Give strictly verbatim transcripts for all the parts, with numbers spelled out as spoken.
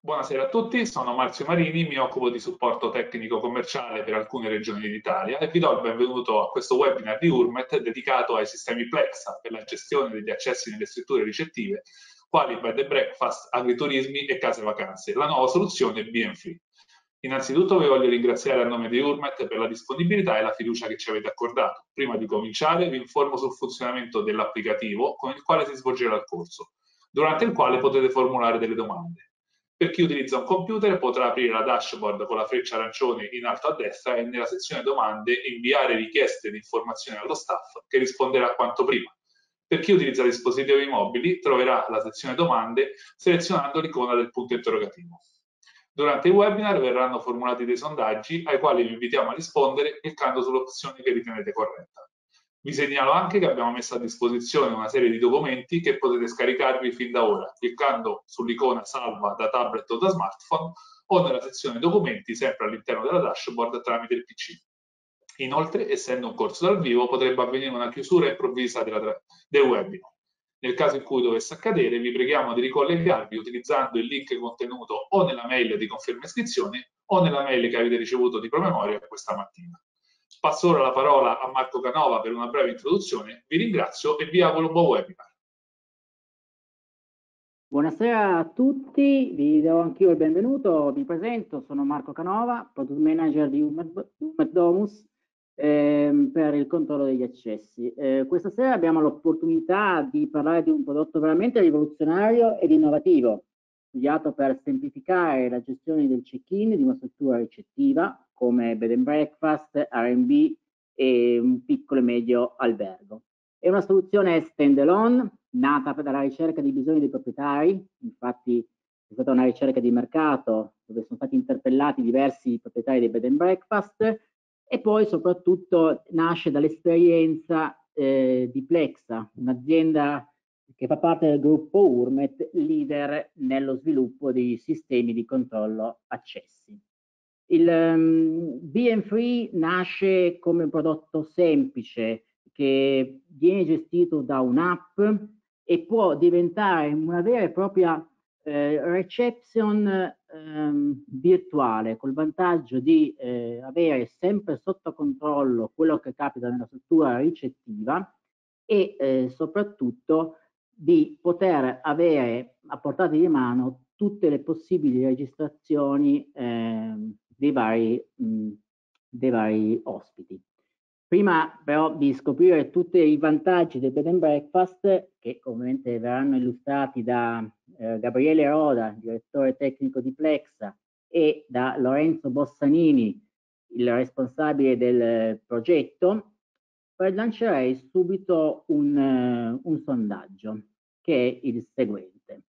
Buonasera a tutti, sono Marzio Marini, mi occupo di supporto tecnico commerciale per alcune regioni d'Italia e vi do il benvenuto a questo webinar di Urmet dedicato ai sistemi Plexa per la gestione degli accessi nelle strutture ricettive, quali bed and breakfast, agriturismi e case vacanze, la nuova soluzione B and Free. Innanzitutto vi voglio ringraziare a nome di Urmet per la disponibilità e la fiducia che ci avete accordato. Prima di cominciare vi informo sul funzionamento dell'applicativo con il quale si svolgerà il corso, durante il quale potete formulare delle domande. Per chi utilizza un computer potrà aprire la dashboard con la freccia arancione in alto a destra e nella sezione domande inviare richieste di informazioni allo staff che risponderà quanto prima. Per chi utilizza dispositivi mobili troverà la sezione domande selezionando l'icona del punto interrogativo. Durante il webinar verranno formulati dei sondaggi ai quali vi invitiamo a rispondere cliccando sull'opzione che ritenete corretta. Vi segnalo anche che abbiamo messo a disposizione una serie di documenti che potete scaricarvi fin da ora, cliccando sull'icona salva da tablet o da smartphone o nella sezione documenti sempre all'interno della dashboard tramite il P C. Inoltre, essendo un corso dal vivo, potrebbe avvenire una chiusura improvvisa della, del webinar. Nel caso in cui dovesse accadere, vi preghiamo di ricollegarvi utilizzando il link contenuto o nella mail di conferma iscrizione o nella mail che avete ricevuto di promemoria questa mattina. Passo ora la parola a Marco Canova per una breve introduzione. Vi ringrazio e vi auguro un buon webinar. Buonasera a tutti, vi do anch'io il benvenuto, vi presento, sono Marco Canova, Product Manager di Urmet Domus ehm, per il controllo degli accessi. Eh, questa sera abbiamo l'opportunità di parlare di un prodotto veramente rivoluzionario ed innovativo, studiato per semplificare la gestione del check-in di una struttura ricettiva come bed and breakfast, R and B e un piccolo e medio albergo. È una soluzione stand-alone, nata dalla ricerca dei bisogni dei proprietari, infatti è stata una ricerca di mercato dove sono stati interpellati diversi proprietari dei bed and breakfast e poi soprattutto nasce dall'esperienza eh, di Plexa, un'azienda che fa parte del gruppo Urmet, leader nello sviluppo di sistemi di controllo accessi. Il um, B and Free nasce come un prodotto semplice che viene gestito da un'app e può diventare una vera e propria eh, reception ehm, virtuale, col vantaggio di eh, avere sempre sotto controllo quello che capita nella struttura ricettiva e eh, soprattutto di poter avere a portata di mano tutte le possibili registrazioni eh, dei, vari, mh, dei vari ospiti. Prima però di scoprire tutti i vantaggi del bed and breakfast, che ovviamente verranno illustrati da eh, Gabriele Roda, direttore tecnico di Plexa, e da Lorenzo Bossanini, il responsabile del progetto, lancerei subito un, uh, un sondaggio, che è il seguente.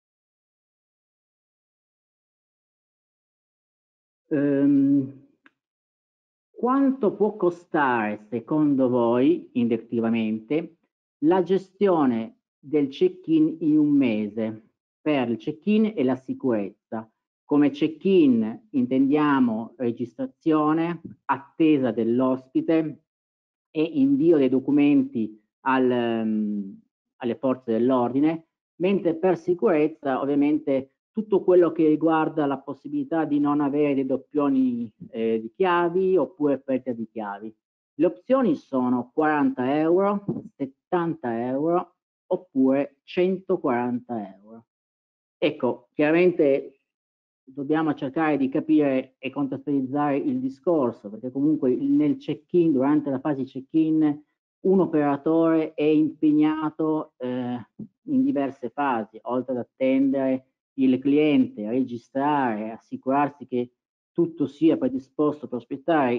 Um, Quanto può costare, secondo voi, indettivamente, la gestione del check-in in un mese per il check-in e la sicurezza? Come check-in intendiamo registrazione, attesa dell'ospite e invio dei documenti al, um, alle forze dell'ordine, mentre per sicurezza ovviamente tutto quello che riguarda la possibilità di non avere dei doppioni eh, di chiavi oppure perdita di chiavi. Le opzioni sono quaranta euro, settanta euro oppure centoquaranta euro. Ecco, chiaramente dobbiamo cercare di capire e contestualizzare il discorso, perché comunque nel check-in, durante la fase check-in, un operatore è impegnato eh, in diverse fasi, oltre ad attendere il cliente, registrare, assicurarsi che tutto sia predisposto per aspettare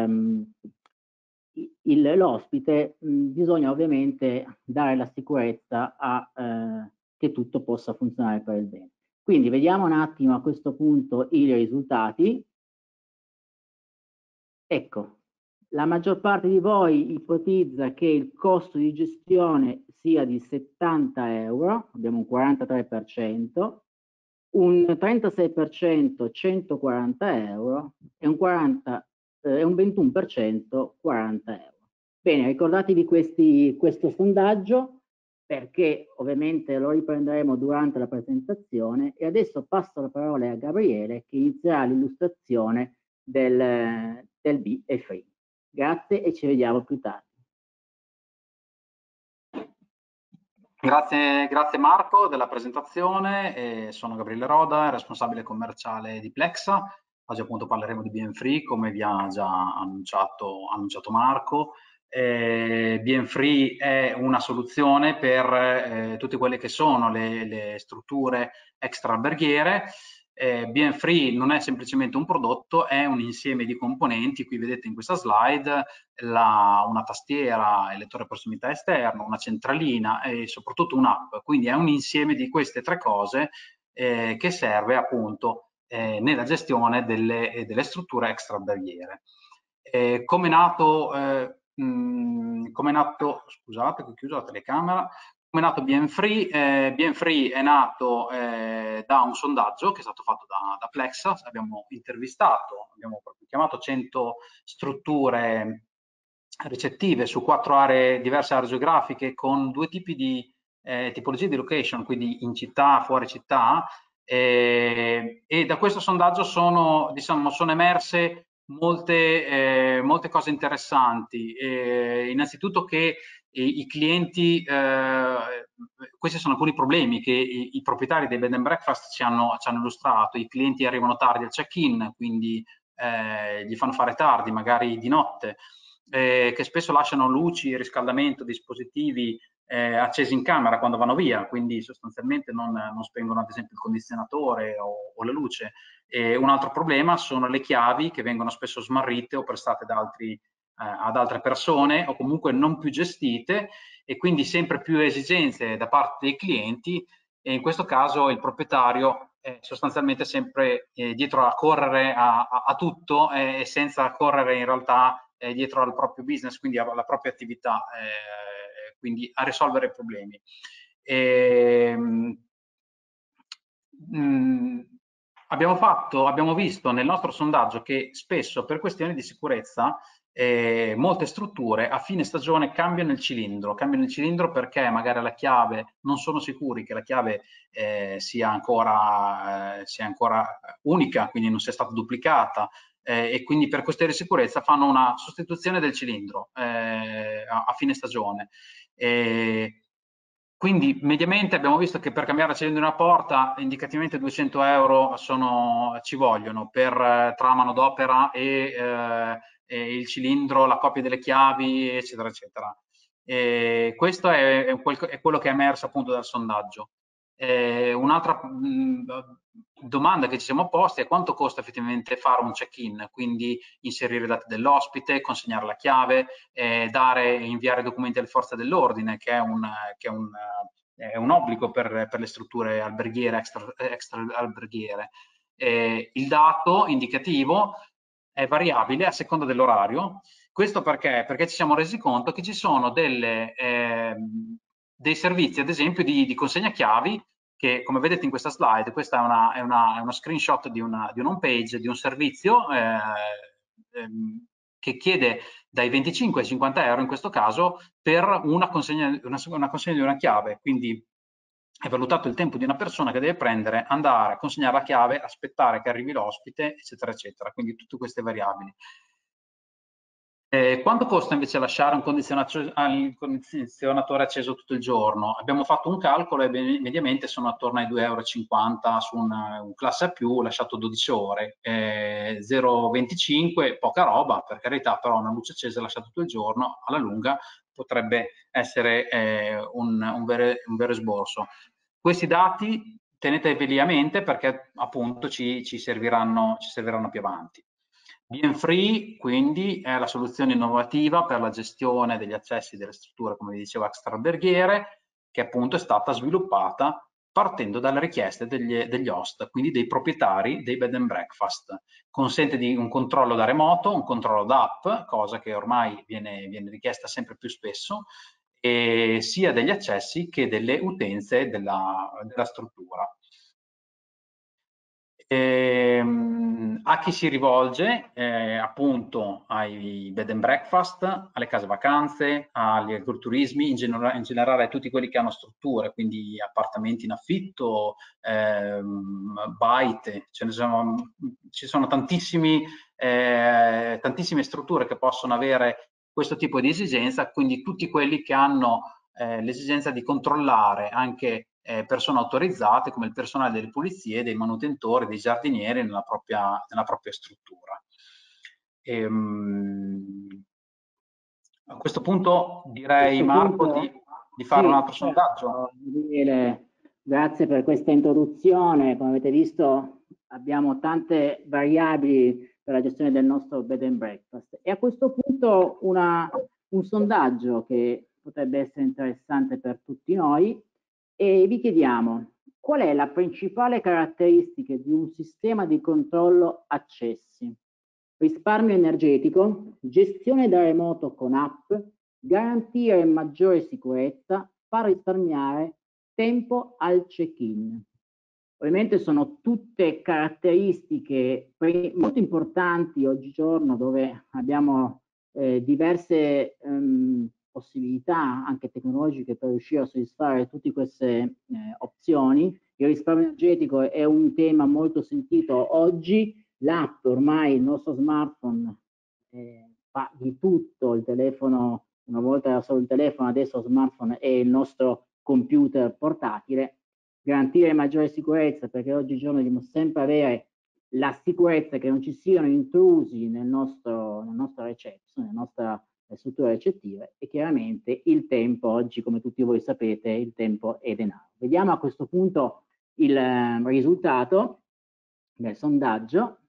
l'ospite, bisogna ovviamente dare la sicurezza a, eh, che tutto possa funzionare per il bene. Quindi vediamo un attimo a questo punto i risultati. Ecco, la maggior parte di voi ipotizza che il costo di gestione sia di settanta euro, abbiamo un quarantatré per cento, un trentasei per cento centoquaranta euro e un, quaranta, eh, un ventuno per cento quaranta euro. Bene, ricordatevi questi, questo sondaggio. perché ovviamente lo riprenderemo durante la presentazione, e adesso passo la parola a Gabriele che inizierà l'illustrazione del, del B e Free. Grazie e ci vediamo più tardi. Grazie, grazie Marco della presentazione, eh, sono Gabriele Roda, responsabile commerciale di Plexa. Oggi appunto parleremo di B and Free, come vi ha già annunciato, annunciato Marco. Eh, B and Free è una soluzione per eh, tutte quelle che sono le, le strutture extra alberghiere. Eh, B and Free non è semplicemente un prodotto, è un insieme di componenti. Qui vedete in questa slide la, una tastiera e lettore prossimità esterno, una centralina e soprattutto un'app. Quindi è un insieme di queste tre cose eh, che serve appunto eh, nella gestione delle, delle strutture extra alberghiere. Eh, come è nato, eh, mh, come è nato, scusate che ho chiuso la telecamera, come è nato B and Free? Eh, B and Free è nato eh, da un sondaggio che è stato fatto da, da Plexa. Abbiamo intervistato, abbiamo proprio chiamato cento strutture ricettive su quattro aree, diverse aree geografiche, con due tipi di eh, tipologie di location, quindi in città, fuori città, eh, e da questo sondaggio sono, diciamo, sono emerse molte, eh, molte cose interessanti. Eh, innanzitutto che i, i clienti, eh, questi sono alcuni problemi che i, i proprietari dei bed and breakfast ci hanno, ci hanno illustrato. I clienti arrivano tardi al check-in, quindi eh, gli fanno fare tardi, magari di notte, eh, che spesso lasciano luci, riscaldamento, dispositivi eh, accesi in camera quando vanno via, quindi sostanzialmente non, non spengono ad esempio il condizionatore o, o la luce. E un altro problema sono le chiavi che vengono spesso smarrite o prestate da altri, eh, ad altre persone o comunque non più gestite, e quindi sempre più esigenze da parte dei clienti, e in questo caso il proprietario è sostanzialmente sempre eh, dietro a correre a, a, a tutto e eh, senza correre in realtà eh, dietro al proprio business, quindi alla propria attività, eh, quindi a risolvere problemi. E, mh, abbiamo, fatto, abbiamo visto nel nostro sondaggio che spesso per questioni di sicurezza eh, molte strutture a fine stagione cambiano il cilindro, cambiano il cilindro perché magari la chiave, non sono sicuri che la chiave eh, sia, ancora, eh, sia ancora unica, quindi non sia stata duplicata, eh, e quindi per questioni di sicurezza fanno una sostituzione del cilindro eh, a, a fine stagione. E quindi mediamente abbiamo visto che per cambiare la cilindro di una porta indicativamente duecento euro sono, ci vogliono per eh, tra manodopera e, eh, e il cilindro, la copia delle chiavi, eccetera, eccetera. E questo è, è, quel, è quello che è emerso appunto dal sondaggio. Eh, un'altra domanda che ci siamo posti è quanto costa effettivamente fare un check-in, quindi inserire i dati dell'ospite, consegnare la chiave, eh, dare e inviare documenti alle forze dell'ordine, che è un, che è un, è un obbligo per, per le strutture alberghiere, extra, extra alberghiere. Eh, il dato indicativo è variabile a seconda dell'orario. Questo perché? Perché ci siamo resi conto che ci sono delle, eh, dei servizi, ad esempio, di, di consegna chiavi, che come vedete in questa slide, questa è, una, è, una, è uno screenshot di una, di una home page, di un servizio eh, ehm, che chiede dai venticinque ai cinquanta euro in questo caso per una consegna, una, una consegna di una chiave. Quindi è valutato il tempo di una persona che deve prendere, andare, consegnare la chiave, aspettare che arrivi l'ospite, eccetera, eccetera. Quindi tutte queste variabili. Eh, quanto costa invece lasciare un condizionatore acceso tutto il giorno? Abbiamo fatto un calcolo e mediamente sono attorno ai due euro e cinquanta su una, un classe A più lasciato dodici ore. Eh, zero virgola venticinque, poca roba, per carità, però una luce accesa lasciata tutto il giorno, alla lunga potrebbe essere eh, un, un, vero, un vero esborso. Questi dati teneteveli a mente perché appunto ci, ci, serviranno, ci serviranno più avanti. B and Free quindi è la soluzione innovativa per la gestione degli accessi delle strutture, come vi dicevo, extra-alberghiere, che appunto è stata sviluppata partendo dalle richieste degli, degli host, quindi dei proprietari dei bed and breakfast. Consente di un controllo da remoto, un controllo d'app, cosa che ormai viene, viene richiesta sempre più spesso, e sia degli accessi che delle utenze della, della struttura. Ehm, a chi si rivolge? Eh, appunto ai bed and breakfast, alle case vacanze, agli agriturismi, in, genera in generale a tutti quelli che hanno strutture, quindi appartamenti in affitto, ehm, baite, ce ne sono, ci sono tantissimi, eh, tantissime strutture che possono avere questo tipo di esigenza, quindi tutti quelli che hanno eh, l'esigenza di controllare anche eh, persone autorizzate come il personale delle pulizie, dei manutentori, dei giardinieri nella propria, nella propria struttura. Ehm, a questo punto direi, Marco, punto, di, di fare sì, un altro certo, sondaggio. Dire, grazie per questa introduzione. Come avete visto abbiamo tante variabili per la gestione del nostro bed and breakfast e a questo punto una, un sondaggio che potrebbe essere interessante per tutti noi e vi chiediamo qual è la principale caratteristica di un sistema di controllo accessi? Risparmio energetico, gestione da remoto con app, garantire maggiore sicurezza, far risparmiare tempo al check-in. Ovviamente sono tutte caratteristiche molto importanti oggigiorno dove abbiamo eh, diverse ehm, possibilità anche tecnologiche per riuscire a soddisfare tutte queste eh, opzioni. Il risparmio energetico è un tema molto sentito oggi, l'app ormai, il nostro smartphone eh, fa di tutto, il telefono, una volta era solo il telefono, adesso lo smartphone è il nostro computer portatile. Garantire maggiore sicurezza perché oggigiorno dobbiamo sempre avere la sicurezza che non ci siano intrusi nel nostro, nel nostro reception, nella nostra struttura recettiva e chiaramente il tempo oggi, come tutti voi sapete, il tempo è denaro. Vediamo a questo punto il eh, risultato del sondaggio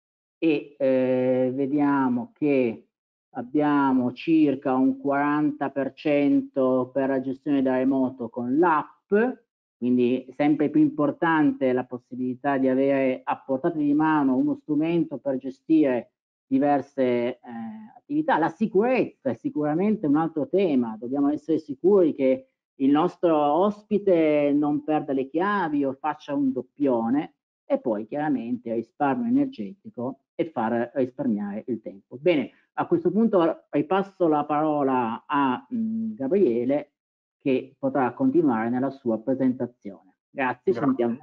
e eh, vediamo che abbiamo circa un quaranta per cento per la gestione da remoto con l'app, quindi sempre più importante la possibilità di avere a portata di mano uno strumento per gestire diverse eh, attività. La sicurezza è sicuramente un altro tema, dobbiamo essere sicuri che il nostro ospite non perda le chiavi o faccia un doppione e poi chiaramente risparmio energetico e far risparmiare il tempo. Bene, a questo punto ripasso la parola a mh, Gabriele che potrà continuare nella sua presentazione. Grazie, Grazie. sentiamo.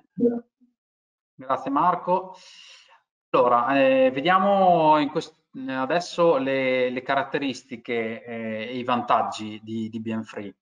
Grazie Marco. Allora, eh, vediamo in adesso le, le caratteristiche eh, e i vantaggi di, di BeamFree.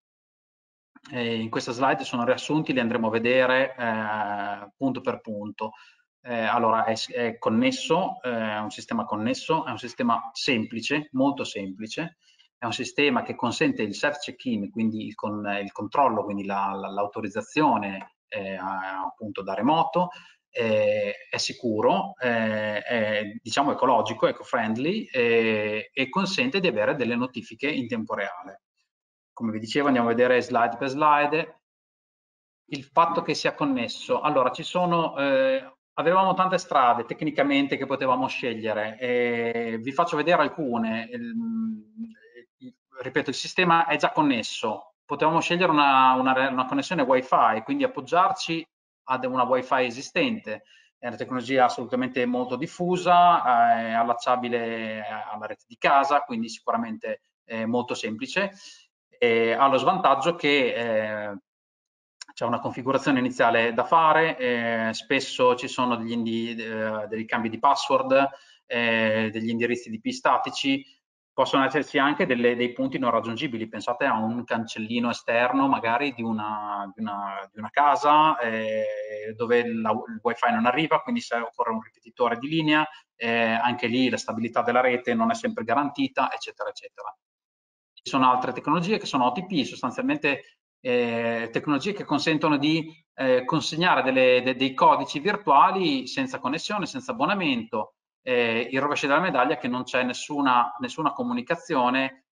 Eh, in questa slide sono riassunti, li andremo a vedere eh, punto per punto. Eh, allora, è, è connesso, eh, è un sistema connesso, è un sistema semplice, molto semplice, è un sistema che consente il self-check-in, quindi il, con, il controllo, quindi l'autorizzazione la, la, eh, appunto da remoto, eh, è sicuro, eh, è diciamo ecologico, eco-friendly eh, e consente di avere delle notifiche in tempo reale. Come vi dicevo, andiamo a vedere slide per slide. Il fatto che sia connesso. Allora, ci sono, eh, avevamo tante strade tecnicamente che potevamo scegliere. Eh, vi faccio vedere alcune. Il, il, ripeto, il sistema è già connesso. Potevamo scegliere una, una, una connessione Wi-Fi, quindi appoggiarci ad una Wi-Fi esistente. È una tecnologia assolutamente molto diffusa, eh, allacciabile alla rete di casa, quindi sicuramente eh, molto semplice. Eh, ha lo svantaggio che eh, c'è una configurazione iniziale da fare, eh, spesso ci sono degli, indi, eh, dei cambi di password, eh, degli indirizzi di I P statici, possono esserci anche delle, dei punti non raggiungibili. Pensate a un cancellino esterno magari di una, di una, di una casa eh, dove la, il wifi non arriva, quindi se occorre un ripetitore di linea, eh, anche lì la stabilità della rete non è sempre garantita, eccetera, eccetera. Ci sono altre tecnologie che sono O T P, sostanzialmente eh, tecnologie che consentono di eh, consegnare delle, de, dei codici virtuali senza connessione, senza abbonamento. Eh, il rovescio della medaglia è che non c'è nessuna, nessuna comunicazione,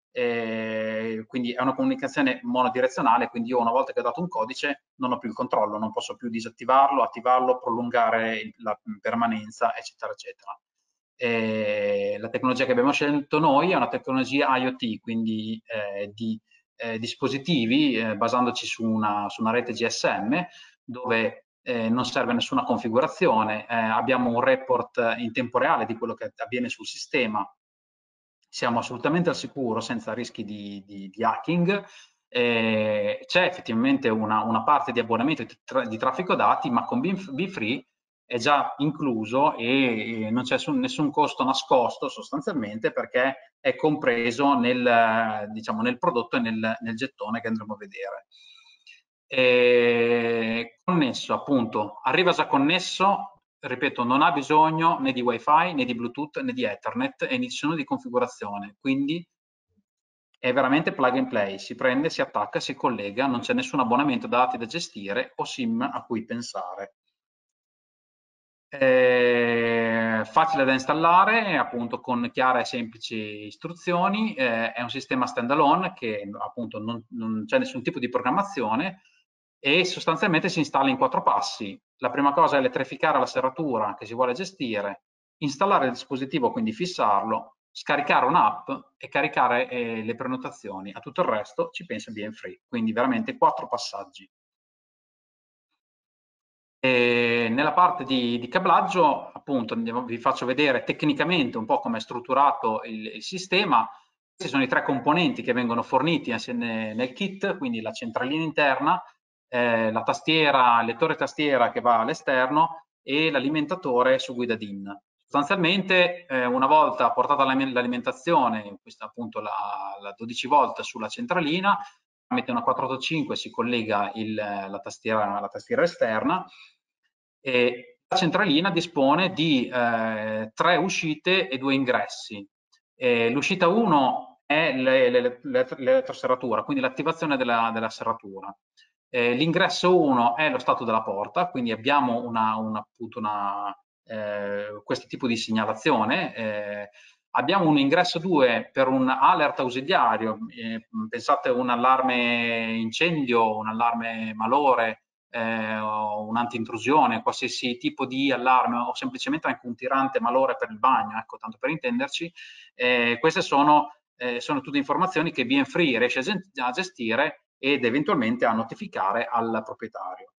eh, quindi è una comunicazione monodirezionale, quindi io una volta che ho dato un codice non ho più il controllo, non posso più disattivarlo, attivarlo, prolungare la permanenza, eccetera, eccetera. Eh, la tecnologia che abbiamo scelto noi è una tecnologia IoT, quindi eh, di eh, dispositivi, eh, basandoci su una, su una rete G S M, dove eh, non serve nessuna configurazione, eh, abbiamo un report in tempo reale di quello che avviene sul sistema, siamo assolutamente al sicuro senza rischi di, di, di hacking. Eh, c'è effettivamente una, una parte di abbonamento di, tra, di traffico dati, ma con BeFree è già incluso e, e non c'è nessun costo nascosto sostanzialmente, perché è compreso nel, diciamo, nel prodotto e nel, nel gettone che andremo a vedere. E connesso, appunto, arriva già connesso, ripeto, non ha bisogno né di wifi né di bluetooth né di ethernet e nessuno di configurazione, quindi è veramente plug and play, si prende, si attacca, si collega, non c'è nessun abbonamento dati da gestire o SIM a cui pensare. È facile da installare, appunto con chiare e semplici istruzioni, eh, è un sistema standalone che appunto non, non c'è nessun tipo di programmazione e sostanzialmente si installa in quattro passi. La prima cosa è elettrificare la serratura che si vuole gestire, installare il dispositivo, quindi fissarlo, scaricare un'app e caricare eh, le prenotazioni. A tutto il resto ci pensa BeFree, quindi veramente quattro passaggi. E nella parte di, di cablaggio, appunto, vi faccio vedere tecnicamente un po' come è strutturato il, il sistema. Questi sono i tre componenti che vengono forniti nel kit, quindi la centralina interna, eh, la tastiera, il lettore tastiera che va all'esterno e l'alimentatore su guida D I N. Sostanzialmente, eh, una volta portata l'alimentazione, questa appunto la, la dodici volt sulla centralina, tramite una quattrocentottantacinque si collega il, la, tastiera, la tastiera esterna e la centralina dispone di eh, tre uscite e due ingressi. L'uscita uno è l'elettroserratura, quindi l'attivazione della, della serratura. Eh, l'ingresso uno è lo stato della porta, quindi abbiamo una, una, appunto una, eh, questo tipo di segnalazione. Eh, abbiamo un ingresso due per un alert ausiliario, eh, pensate un allarme incendio, un allarme malore, eh, un'anti-intrusione, qualsiasi tipo di allarme o semplicemente anche un tirante malore per il bagno, ecco, tanto per intenderci. Eh, queste sono, eh, sono tutte informazioni che BeFree riesce a gestire ed eventualmente a notificare al proprietario.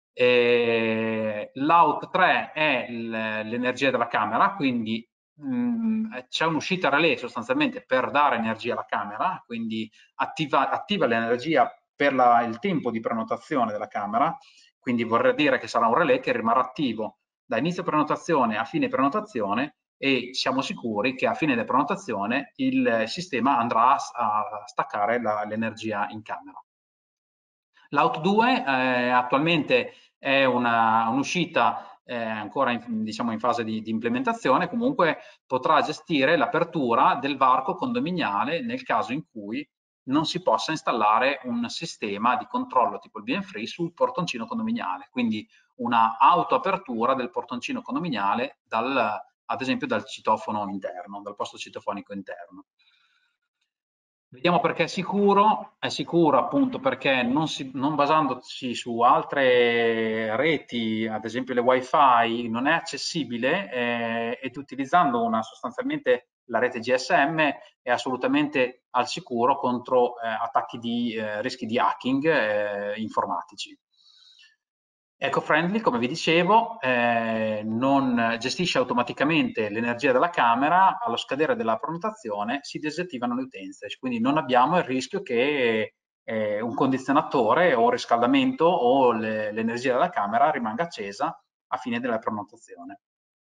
L'out tre è l'energia della camera, quindi c'è un'uscita relay sostanzialmente per dare energia alla camera, quindi attiva, attiva l'energia per la, il tempo di prenotazione della camera, quindi vorrà dire che sarà un relay che rimarrà attivo da inizio prenotazione a fine prenotazione e siamo sicuri che a fine della prenotazione il sistema andrà a staccare l'energia in camera. L'Out due eh, attualmente è un'uscita un eh, ancora in, diciamo in fase di, di implementazione, comunque potrà gestire l'apertura del varco condominiale nel caso in cui non si possa installare un sistema di controllo tipo il BeFree sul portoncino condominiale, quindi una autoapertura del portoncino condominiale dal, ad esempio dal citofono interno, dal posto citofonico interno. Vediamo perché è sicuro, è sicuro appunto perché non, si, non basandosi su altre reti, ad esempio le wifi, non è accessibile eh, ed utilizzando una, sostanzialmente la rete G S M è assolutamente al sicuro contro eh, attacchi di eh, rischi di hacking eh, informatici. Eco-friendly, come vi dicevo, eh, non gestisce automaticamente l'energia della camera, allo scadere della prenotazione si disattivano le utenze, quindi non abbiamo il rischio che eh, un condizionatore o riscaldamento o l'energia della camera rimanga accesa a fine della prenotazione.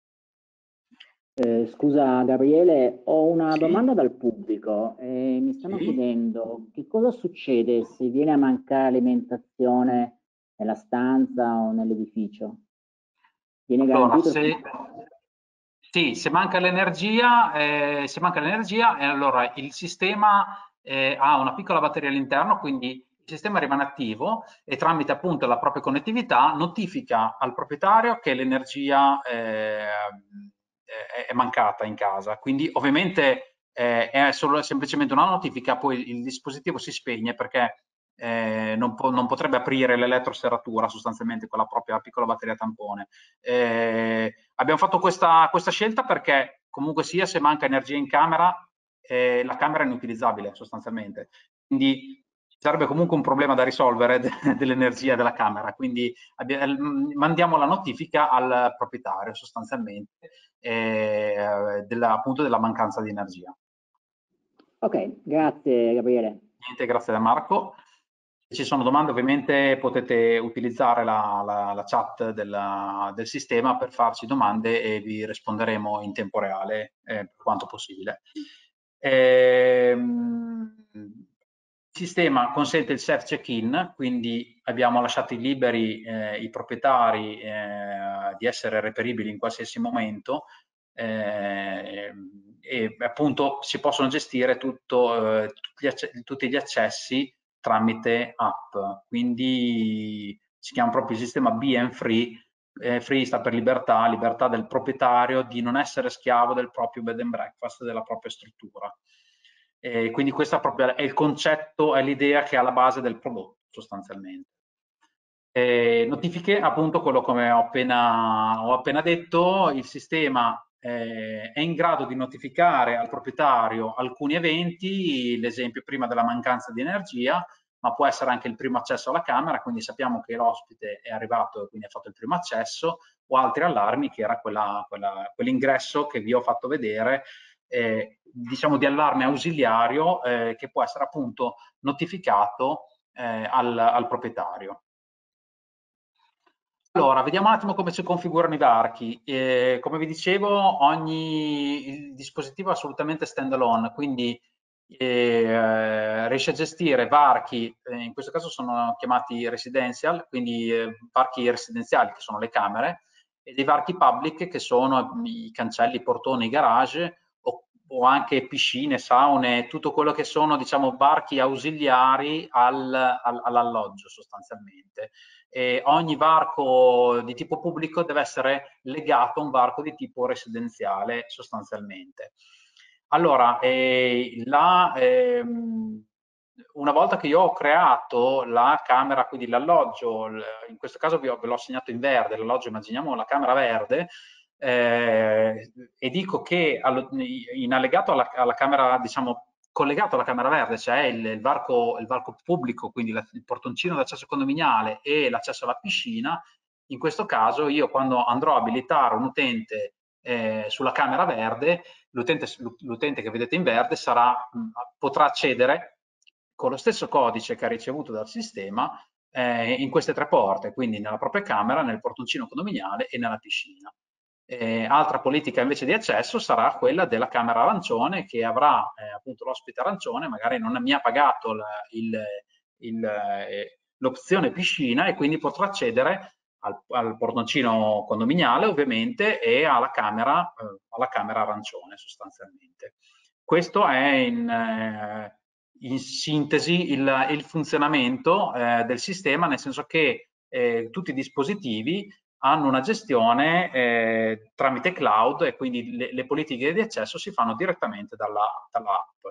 Eh, scusa Gabriele, ho una Sì? domanda dal pubblico. Eh, mi stanno Sì? chiedendo che cosa succede se viene a mancare alimentazione nella stanza o nell'edificio? Viene Allora, garantito? se, sì, se manca l'energia, eh, se manca l'energia, eh, allora il sistema eh, ha una piccola batteria all'interno, quindi il sistema rimane attivo e tramite appunto la propria connettività notifica al proprietario che l'energia eh, è mancata in casa. Quindi ovviamente eh, è solo semplicemente una notifica, poi il dispositivo si spegne perché eh, non, po non potrebbe aprire l'elettroserratura sostanzialmente con la propria piccola batteria tampone. Eh, abbiamo fatto questa, questa scelta perché comunque sia se manca energia in camera eh, la camera è inutilizzabile sostanzialmente, quindi sarebbe comunque un problema da risolvere de dell'energia della camera, quindi mandiamo la notifica al proprietario sostanzialmente eh, della, appunto della mancanza di energia. Ok, grazie Gabriele. Niente, grazie da Marco. Se ci sono domande ovviamente potete utilizzare la, la, la chat della, del sistema per farci domande e vi risponderemo in tempo reale eh, per quanto possibile. Ehm, il sistema consente il self check-in, quindi abbiamo lasciato liberi eh, i proprietari eh, di essere reperibili in qualsiasi momento eh, e appunto si possono gestire tutto, eh, tutti, gli tutti gli accessi tramite app, quindi si chiama proprio il sistema B and Free. Eh, free sta per libertà, libertà del proprietario di non essere schiavo del proprio bed and breakfast, della propria struttura. Eh, quindi questo proprio è il concetto, è l'idea che è alla base del prodotto sostanzialmente. Eh, notifiche, appunto quello come ho appena, ho appena detto, il sistema eh, è in grado di notificare al proprietario alcuni eventi, l'esempio prima della mancanza di energia, ma può essere anche il primo accesso alla camera, quindi sappiamo che l'ospite è arrivato e quindi ha fatto il primo accesso, o altri allarmi che era quella, quella, quell'ingresso che vi ho fatto vedere, eh, diciamo di allarme ausiliario eh, che può essere appunto notificato eh, al, al proprietario. Allora, vediamo un attimo come si configurano i varchi. Eh, come vi dicevo, ogni il dispositivo è assolutamente stand-alone, quindi eh, riesce a gestire varchi, eh, in questo caso sono chiamati residential, quindi eh, varchi residenziali che sono le camere, e dei varchi public che sono i cancelli, i portoni, i garage, o, o anche piscine, saune, tutto quello che sono, diciamo, varchi ausiliari al, al, all'alloggio sostanzialmente. E ogni varco di tipo pubblico deve essere legato a un varco di tipo residenziale sostanzialmente. Allora, eh, la, ehm, una volta che io ho creato la camera, quindi l'alloggio, in questo caso ve l'ho segnato in verde, l'alloggio immaginiamo la camera verde, eh, e dico che allo, in allegato alla, alla camera, diciamo, collegato alla camera verde c'è il, il, varco, il varco pubblico, quindi la, il portoncino d'accesso condominiale e l'accesso alla piscina. In questo caso io quando andrò a abilitare un utente eh, sulla camera verde, l'utente che vedete in verde sarà, potrà accedere con lo stesso codice che ha ricevuto dal sistema eh, in queste tre porte, quindi nella propria camera, nel portoncino condominiale e nella piscina. Eh, altra politica invece di accesso sarà quella della camera arancione, che avrà eh, appunto l'ospite arancione, magari non mi ha pagato l'opzione eh, piscina e quindi potrà accedere al, al portoncino condominiale ovviamente e alla camera, eh, alla camera arancione sostanzialmente. Questo è in, eh, in sintesi il, il funzionamento eh, del sistema, nel senso che eh, tutti i dispositivi hanno una gestione eh, tramite cloud e quindi le, le politiche di accesso si fanno direttamente dalla, dall'app.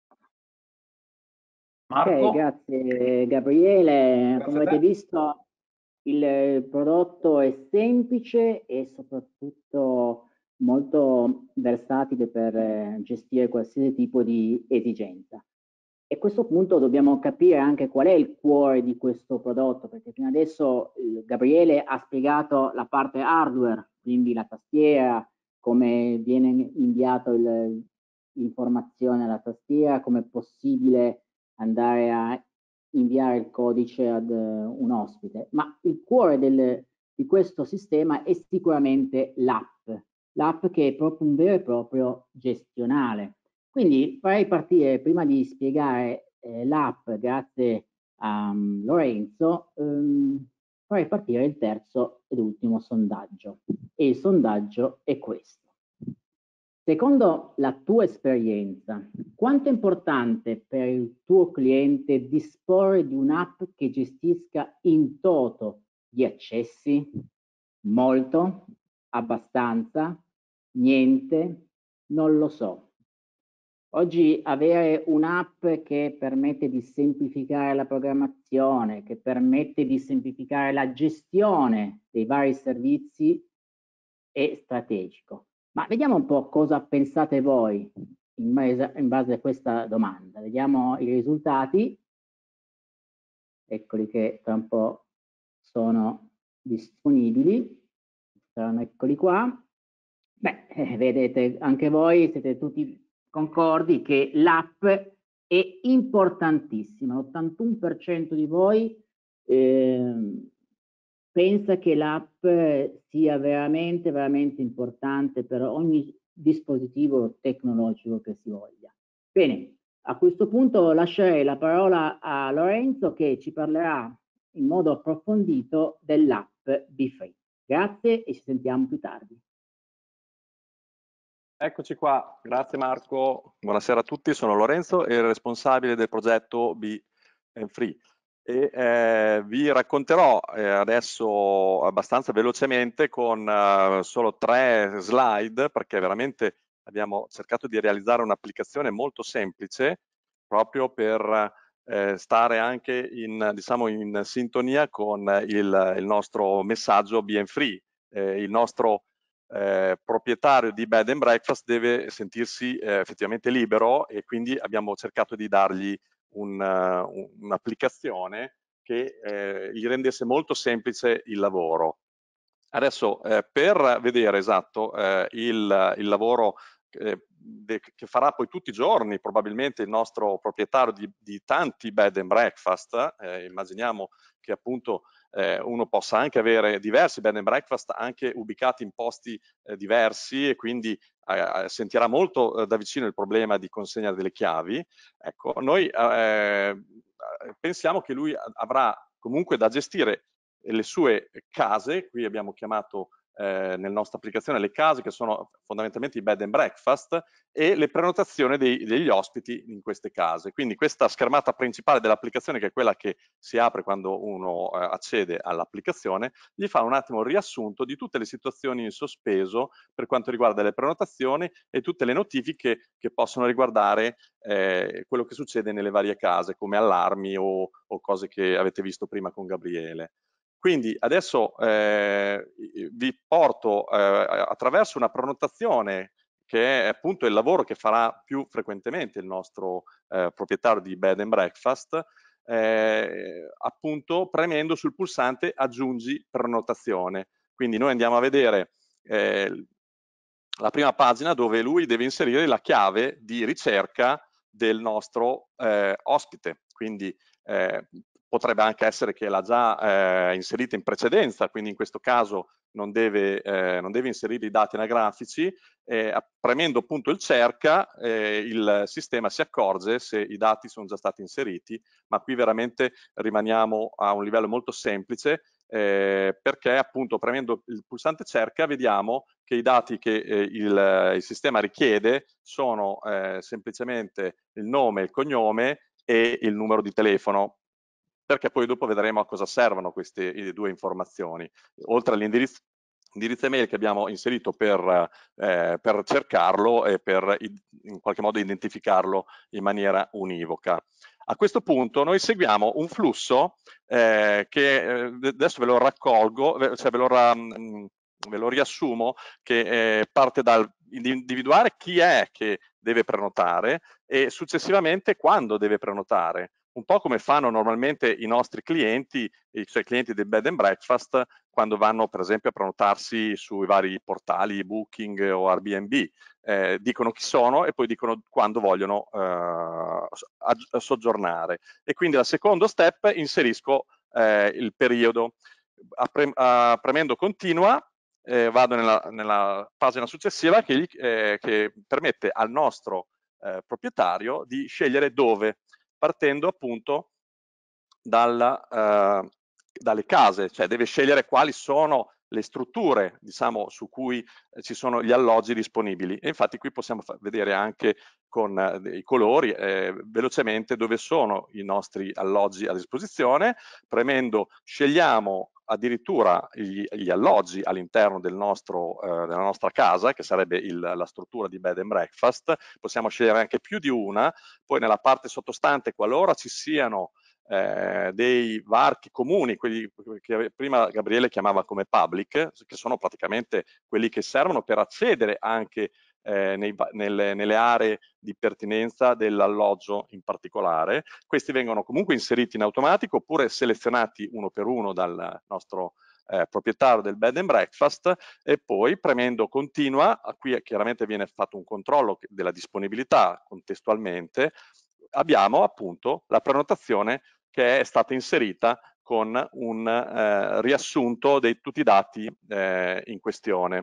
Marco? Ok, grazie Gabriele. Grazie Come avete visto, il prodotto è semplice e soprattutto molto versatile per gestire qualsiasi tipo di esigenza. E a questo punto dobbiamo capire anche qual è il cuore di questo prodotto, perché fino adesso Gabriele ha spiegato la parte hardware, quindi la tastiera, come viene inviato l'informazione alla tastiera, come è possibile andare a inviare il codice ad uh, un ospite, ma il cuore del, di questo sistema è sicuramente l'app, l'app che è proprio un vero e proprio gestionale. Quindi farei partire, prima di spiegare eh, l'app, grazie a um, Lorenzo, um, farei partire il terzo ed ultimo sondaggio. E il sondaggio è questo. Secondo la tua esperienza, quanto è importante per il tuo cliente disporre di un'app che gestisca in toto gli accessi? Molto? Abbastanza? Niente? Non lo so. Oggi avere un'app che permette di semplificare la programmazione, che permette di semplificare la gestione dei vari servizi è strategico. Ma vediamo un po' cosa pensate voi in base, in base a questa domanda. Vediamo i risultati. eccoli che tra un po' sono disponibili, saranno eccoli qua. Beh, eh, vedete, anche voi siete tutti concordi che l'app è importantissima, l'ottantuno per cento di voi eh, pensa che l'app sia veramente, veramente importante per ogni dispositivo tecnologico che si voglia. Bene, a questo punto lascerei la parola a Lorenzo che ci parlerà in modo approfondito dell'app BeFree. Grazie e ci sentiamo più tardi. Eccoci qua, grazie Marco, buonasera a tutti, sono Lorenzo e il responsabile del progetto BeFree e eh, vi racconterò eh, adesso abbastanza velocemente con uh, solo tre slide perché veramente abbiamo cercato di realizzare un'applicazione molto semplice proprio per eh, stare anche in, diciamo, in sintonia con il, il nostro messaggio BeFree, eh, il nostro Eh, proprietario di bed and breakfast deve sentirsi eh, effettivamente libero e quindi abbiamo cercato di dargli un'applicazione un che eh, gli rendesse molto semplice il lavoro. Adesso eh, per vedere esatto eh, il, il lavoro eh, che farà poi tutti i giorni probabilmente il nostro proprietario di, di tanti bed and breakfast, eh, immaginiamo che appunto eh, uno possa anche avere diversi bed and breakfast anche ubicati in posti eh, diversi e quindi eh, sentirà molto eh, da vicino il problema di consegna delle chiavi. Ecco, noi eh, pensiamo che lui avrà comunque da gestire le sue case, qui abbiamo chiamato eh, nella nostra applicazione le case che sono fondamentalmente i bed and breakfast e le prenotazioni dei, degli ospiti in queste case. Quindi questa schermata principale dell'applicazione, che è quella che si apre quando uno eh, accede all'applicazione, gli fa un attimo il riassunto di tutte le situazioni in sospeso per quanto riguarda le prenotazioni e tutte le notifiche che possono riguardare eh, quello che succede nelle varie case, come allarmi o, o cose che avete visto prima con Gabriele. Quindi adesso eh, vi porto eh, attraverso una prenotazione che è appunto il lavoro che farà più frequentemente il nostro eh, proprietario di bed and breakfast, eh, appunto premendo sul pulsante aggiungi prenotazione. Quindi noi andiamo a vedere eh, la prima pagina dove lui deve inserire la chiave di ricerca del nostro eh, ospite. Quindi eh, potrebbe anche essere che l'ha già eh, inserita in precedenza, quindi in questo caso non deve, eh, non deve inserire i dati anagrafici, eh, premendo appunto il cerca eh, il sistema si accorge se i dati sono già stati inseriti, ma qui veramente rimaniamo a un livello molto semplice eh, perché appunto premendo il pulsante cerca vediamo che i dati che eh, il, il sistema richiede sono eh, semplicemente il nome, il cognome e il numero di telefono, perché poi dopo vedremo a cosa servono queste due informazioni. Oltre all'indirizzo indirizzo email che abbiamo inserito per, eh, per cercarlo e per in qualche modo identificarlo in maniera univoca. A questo punto noi seguiamo un flusso eh, che eh, adesso ve lo raccolgo, cioè ve lo, ra, ve lo riassumo, che eh, parte dal individuare chi è che deve prenotare e successivamente quando deve prenotare. Un po' come fanno normalmente i nostri clienti, cioè i clienti del bed and breakfast, quando vanno per esempio a prenotarsi sui vari portali Booking o Airbnb. Eh, dicono chi sono e poi dicono quando vogliono eh, soggiornare. E quindi al secondo step inserisco eh, il periodo. Pre premendo continua eh, vado nella, nella pagina successiva che, eh, che permette al nostro eh, proprietario di scegliere dove, partendo appunto dalla, eh, dalle case, cioè deve scegliere quali sono le strutture, diciamo, su cui eh, ci sono gli alloggi disponibili. E infatti qui possiamo vedere anche con eh, i colori eh, velocemente dove sono i nostri alloggi a disposizione. Premendo scegliamo addirittura gli, gli alloggi all'interno del nostro, eh, della nostra casa, che sarebbe il, la struttura di bed and breakfast. Possiamo scegliere anche più di una. Poi nella parte sottostante, qualora ci siano Eh, dei varchi comuni, quelli che prima Gabriele chiamava come public, che sono praticamente quelli che servono per accedere anche eh, nei, nelle, nelle aree di pertinenza dell'alloggio in particolare. Questi vengono comunque inseriti in automatico oppure selezionati uno per uno dal nostro eh, proprietario del bed and breakfast, e poi premendo continua, qui chiaramente viene fatto un controllo della disponibilità contestualmente, abbiamo appunto la prenotazione che è stata inserita con un eh, riassunto di tutti i dati eh, in questione.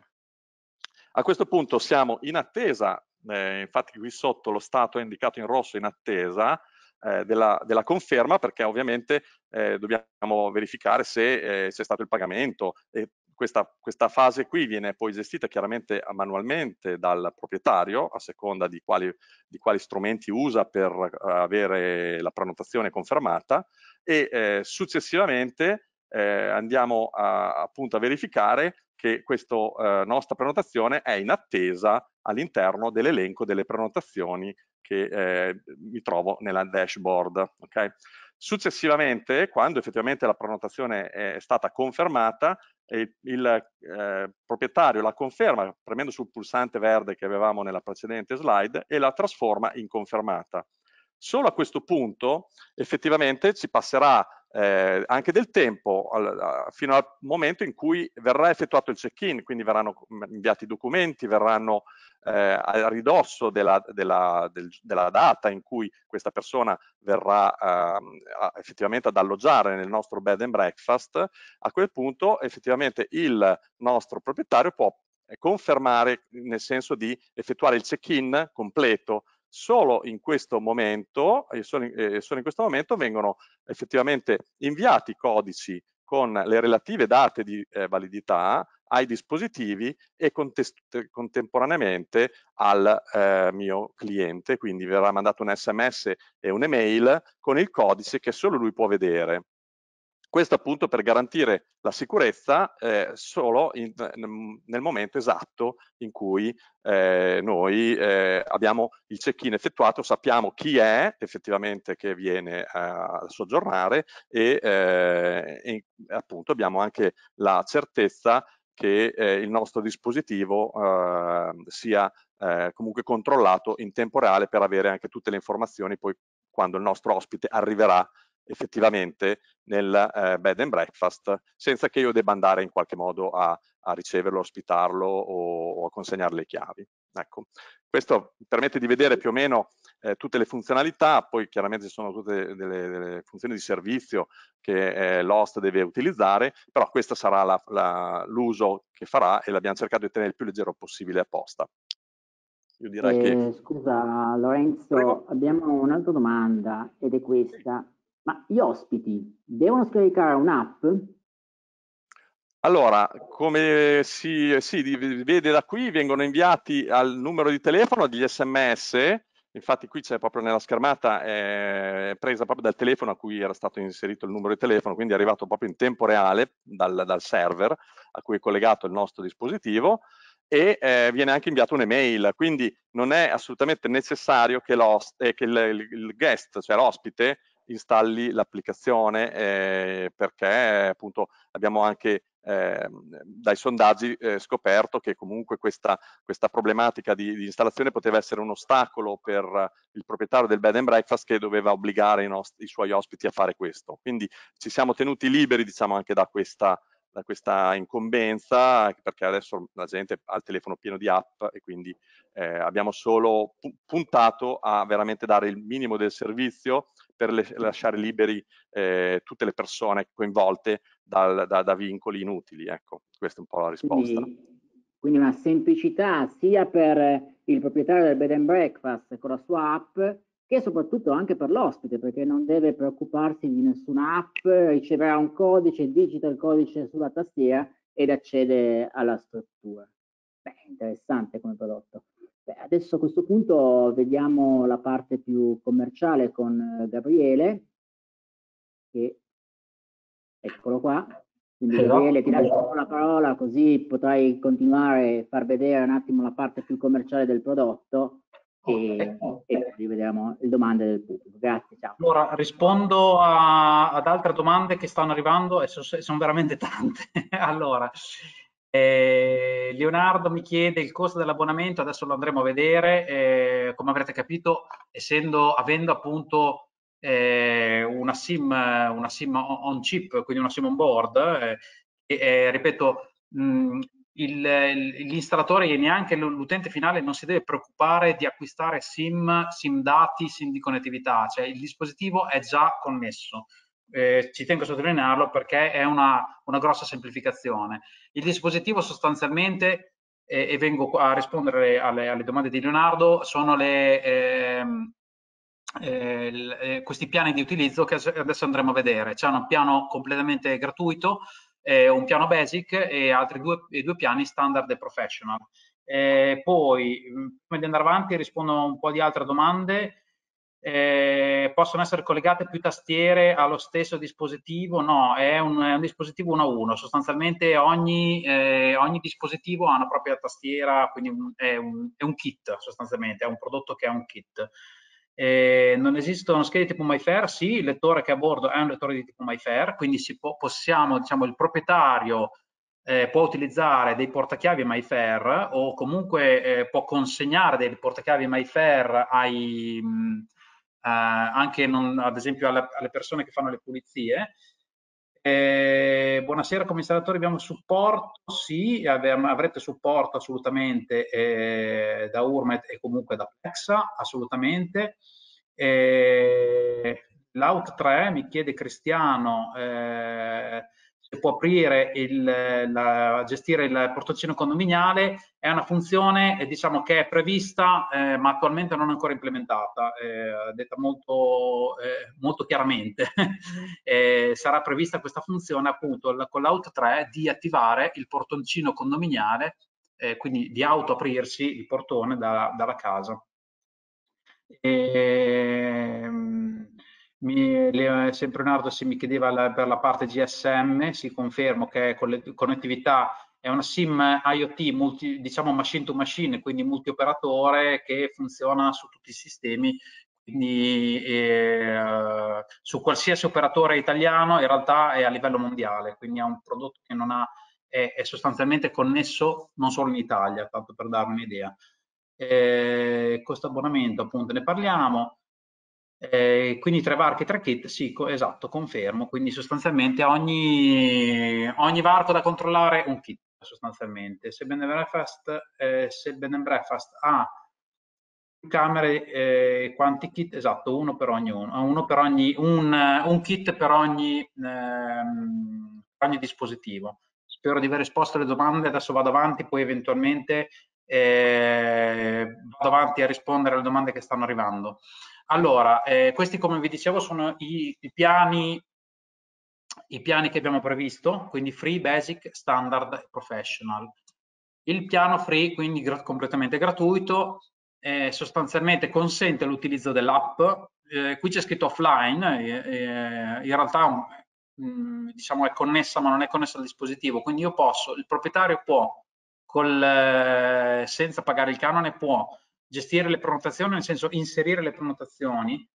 A questo punto siamo in attesa, eh, infatti qui sotto lo stato è indicato in rosso in attesa eh, della, della conferma, perché ovviamente eh, dobbiamo verificare se eh, c'è stato il pagamento, e questa, questa fase qui viene poi gestita chiaramente manualmente dal proprietario a seconda di quali, di quali strumenti usa per uh, avere la prenotazione confermata, e eh, successivamente eh, andiamo a, appunto a verificare che questa eh, nostra prenotazione è in attesa all'interno dell'elenco delle prenotazioni che eh, mi trovo nella dashboard. Okay? Successivamente, quando effettivamente la prenotazione è stata confermata, il, il eh, proprietario la conferma premendo sul pulsante verde che avevamo nella precedente slide e la trasforma in confermata. Solo a questo punto effettivamente ci passerà eh, anche del tempo al, a, fino al momento in cui verrà effettuato il check-in, quindi verranno inviati i documenti, verranno eh, a ridosso della, della, del, della data in cui questa persona verrà eh, effettivamente ad alloggiare nel nostro bed and breakfast. A quel punto effettivamente il nostro proprietario può confermare, nel senso di effettuare il check-in completo. Solo in questo momento, e solo in, eh, solo in questo momento vengono effettivamente inviati i codici con le relative date di eh, validità ai dispositivi e contemporaneamente al eh, mio cliente, quindi verrà mandato un sms e un'email con il codice che solo lui può vedere. Questo appunto per garantire la sicurezza eh, solo in, nel momento esatto in cui eh, noi eh, abbiamo il check-in effettuato, sappiamo chi è effettivamente che viene a soggiornare e, eh, e appunto abbiamo anche la certezza che eh, il nostro dispositivo eh, sia eh, comunque controllato in tempo reale per avere anche tutte le informazioni poi quando il nostro ospite arriverà effettivamente nel eh, bed and breakfast, senza che io debba andare in qualche modo a, a riceverlo, ospitarlo o, o a consegnare le chiavi. Ecco, questo permette di vedere più o meno eh, tutte le funzionalità, poi chiaramente ci sono tutte delle, delle funzioni di servizio che eh, l'host deve utilizzare, però questo sarà l'uso che farà e l'abbiamo cercato di tenere il più leggero possibile apposta. Io direi eh, che... Scusa Lorenzo, Prego. abbiamo un'altra domanda ed è questa. Ma gli ospiti devono scaricare un'app? Allora, come si, si vede da qui, vengono inviati al numero di telefono degli sms, infatti qui c'è proprio nella schermata, è presa proprio dal telefono a cui era stato inserito il numero di telefono, quindi è arrivato proprio in tempo reale dal, dal server a cui è collegato il nostro dispositivo, e eh, viene anche inviata un'email, quindi non è assolutamente necessario che, eh, che il, il, il guest, cioè l'ospite, installi l'applicazione eh, perché appunto abbiamo anche eh, dai sondaggi eh, scoperto che comunque questa, questa problematica di, di installazione poteva essere un ostacolo per il proprietario del bed and breakfast che doveva obbligare i, nostri, i suoi ospiti a fare questo. Quindi ci siamo tenuti liberi, diciamo, anche da questa, da questa incombenza, perché adesso la gente ha il telefono pieno di app e quindi eh, abbiamo solo puntato a veramente dare il minimo del servizio per le, lasciare liberi eh, tutte le persone coinvolte dal, da, da vincoli inutili. Ecco, questa è un po' la risposta. Quindi, quindi una semplicità sia per il proprietario del bed and breakfast con la sua app, che soprattutto anche per l'ospite, perché non deve preoccuparsi di nessuna app, riceverà un codice, digita il codice sulla tastiera ed accede alla struttura. Beh, interessante come prodotto. Beh, adesso a questo punto vediamo la parte più commerciale con Gabriele, che eccolo qua. Quindi Gabriele ti lascio la parola così potrai continuare a far vedere un attimo la parte più commerciale del prodotto e, e poi vediamo le domande del pubblico. Grazie, ciao. Allora, rispondo a, ad altre domande che stanno arrivando e sono, sono veramente tante. Allora, Eh, Leonardo mi chiede il costo dell'abbonamento, adesso lo andremo a vedere. Eh, come avrete capito, essendo, avendo appunto eh, una SIM, una SIM on chip, quindi una SIM on board, eh, eh, ripeto, mh, l'installatore e neanche l'utente finale non si deve preoccupare di acquistare SIM, SIM dati, SIM di connettività, cioè il dispositivo è già connesso. Eh, ci tengo a sottolinearlo perché è una, una grossa semplificazione. Il dispositivo sostanzialmente, eh, e vengo a rispondere alle, alle domande di Leonardo, sono le, ehm, eh, questi piani di utilizzo che adesso andremo a vedere. C'è un piano completamente gratuito, eh, un piano basic e altri due, e due piani standard e professional. Eh, poi, prima di andare avanti, rispondo a un po' di altre domande. Eh, possono essere collegate più tastiere allo stesso dispositivo? No, è un, è un dispositivo uno a uno. Sostanzialmente ogni, eh, ogni dispositivo ha una propria tastiera, quindi un, è, un, è un kit sostanzialmente, è un prodotto che è un kit. Eh, non esistono schede tipo MyFair? Sì, il lettore che è a bordo è un lettore di tipo MyFair, quindi si può, possiamo, diciamo, il proprietario eh, può utilizzare dei portachiavi MyFair o comunque eh, può consegnare dei portachiavi MyFair ai, mh, eh, anche non, ad esempio alle, alle persone che fanno le pulizie. Eh, buonasera, come installatori abbiamo supporto? Sì, avrete supporto assolutamente eh, da Urmet e comunque da Plexa, assolutamente. Eh, L'Out tre mi chiede Cristiano eh, se può aprire il, la, gestire il portoncino condominiale. È una funzione eh, diciamo che è prevista eh, ma attualmente non è ancora implementata, eh, detta molto, eh, molto chiaramente. eh, sarà prevista questa funzione appunto la, con l'Out tre di attivare il portoncino condominiale, eh, quindi di auto aprirsi il portone da, dalla casa. E, mi, le, sempre Leonardo si mi chiedeva la, per la parte G S M, si confermo che con le connettività è una SIM IoT, multi, diciamo machine to machine, quindi multioperatore che funziona su tutti i sistemi, quindi eh, su qualsiasi operatore italiano in realtà è a livello mondiale, quindi è un prodotto che non ha, è, è sostanzialmente connesso non solo in Italia, tanto per dare un'idea. Eh, costo abbonamento appunto ne parliamo, eh, quindi tre varchi, tre kit, sì, co esatto, confermo, quindi sostanzialmente ogni, ogni varco da controllare un kit sostanzialmente. Se bed and breakfast, eh, se bed and breakfast ha camere, eh, quanti kit? Esatto, uno per ogni uno, uno per ogni, un, un kit per ogni, ehm, ogni dispositivo. Spero di aver risposto alle domande, adesso vado avanti, poi eventualmente eh, vado avanti a rispondere alle domande che stanno arrivando. Allora, eh, questi come vi dicevo sono i, i, piani, i piani che abbiamo previsto, quindi free, basic, standard e professional. Il piano free, quindi gra completamente gratuito, eh, sostanzialmente consente l'utilizzo dell'app. Eh, qui c'è scritto offline, eh, eh, in realtà mh, diciamo è connessa ma non è connessa al dispositivo, quindi io posso, il proprietario può, col, eh, senza pagare il canone, può gestire le prenotazioni, nel senso inserire le prenotazioni,